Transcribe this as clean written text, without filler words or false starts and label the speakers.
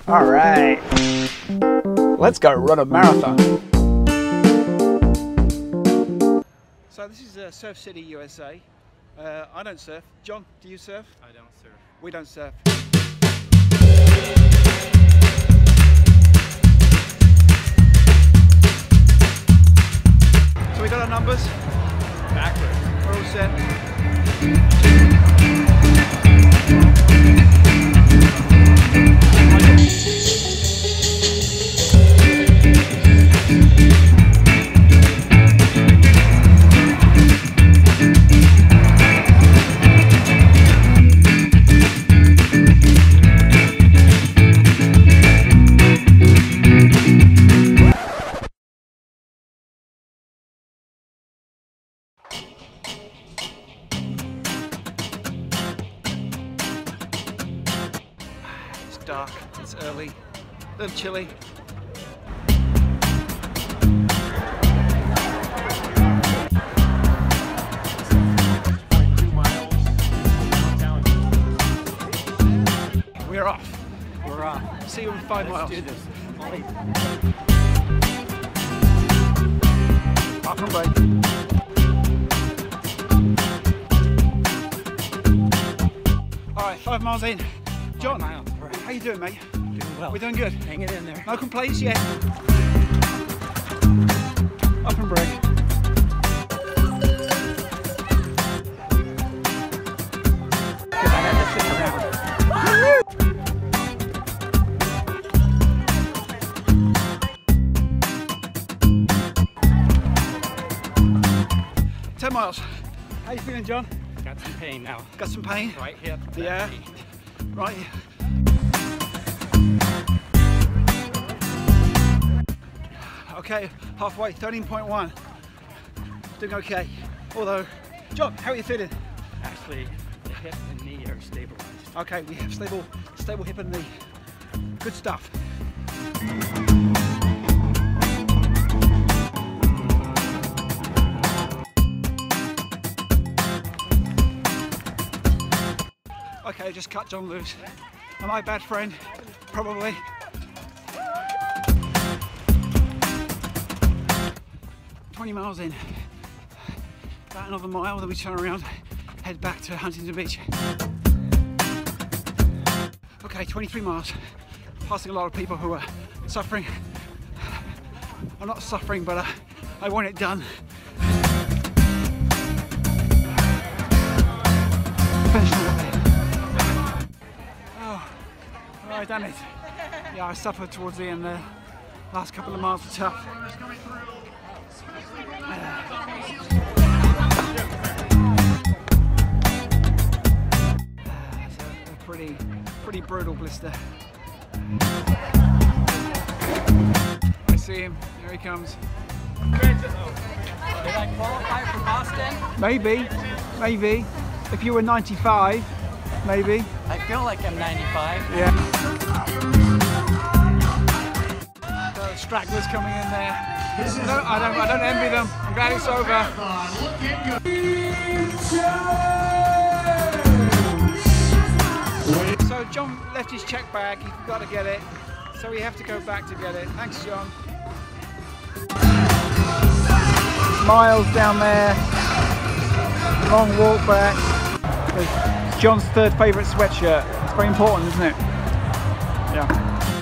Speaker 1: All right, let's go run a marathon. So this is Surf City, USA. I don't surf. John, do you surf?
Speaker 2: I don't surf.
Speaker 1: We don't surf. So we got our numbers.
Speaker 2: Backwards.
Speaker 1: We're all set. Dark, it's early, a little chilly. We're off.
Speaker 2: We're off.
Speaker 1: See you in 5 miles.
Speaker 2: Let's do this.
Speaker 1: Park and brake. Alright, 5 miles in. John, how you doing, mate?
Speaker 2: Doing well.
Speaker 1: We're doing good.
Speaker 2: Hang it in there.
Speaker 1: No complaints yet. Up and brake.
Speaker 2: I had to sit around.
Speaker 1: 10 miles. How you feeling, John?
Speaker 2: Got some pain now.
Speaker 1: Got some pain?
Speaker 2: Right hip.
Speaker 1: Yeah.
Speaker 2: Knee.
Speaker 1: Right. Okay, halfway, 13.1. Doing okay. Although, John, how are you feeling?
Speaker 2: Actually, the hip and knee are stabilized.
Speaker 1: Okay, we have stable hip and knee. Good stuff. Okay, just cut John loose. Am I a bad friend? Probably. "20 miles in. About another mile, then we turn around, head back to Huntington Beach. Okay, 23 miles. Passing a lot of people who are suffering. I'm not suffering, but I want it done. Finish that. I done it. Yeah, I suffered towards the end there. Last couple of miles were tough. It's a pretty brutal blister. I see him. Here he comes.
Speaker 2: Did I qualify for Boston?
Speaker 1: Maybe. If you were 95, maybe.
Speaker 2: I feel like I'm 95.
Speaker 1: Yeah. The stragglers coming in there. No, I don't envy them. I'm glad it's over. So John left his check bag. He forgot to get it, so we have to go back to get it. Thanks, John. Miles down there. Long walk back. There's John's third favourite sweatshirt. It's very important, isn't it? Yeah.